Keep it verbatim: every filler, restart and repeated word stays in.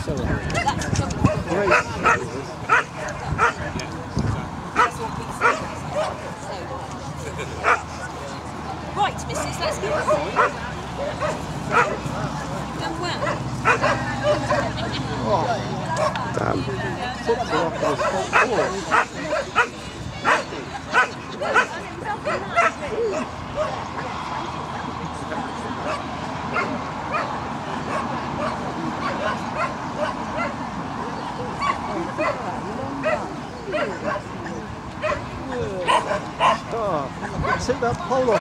So great. Right, missus, let's get it. Done well. Oh, damn. Tipped her off to the top floor. Oh, took that pole off.